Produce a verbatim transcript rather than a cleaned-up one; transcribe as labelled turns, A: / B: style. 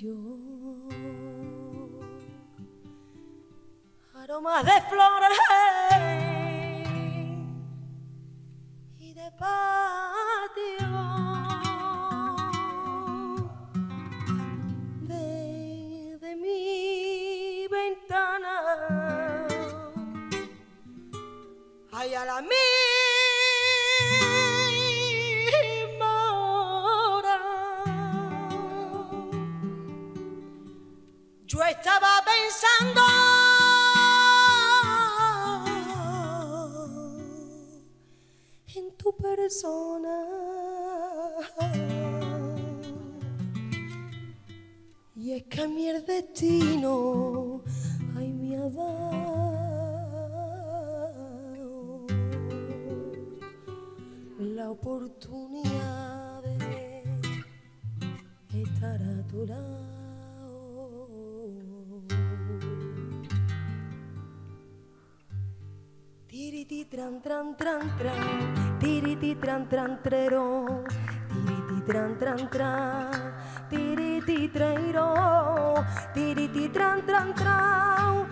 A: yo. Aromas de flores y de patio, de, de mi ventana, hay a la misma hora. Yo estaba pensando en tu persona y es que mi el destino ay me ha dado la oportunidad de estar a tu lado. Tiriti tran tran tran tran, tiriti tran tran trero, tiriti tran tran tran, tiriti treiro, tiriti tran tran tran,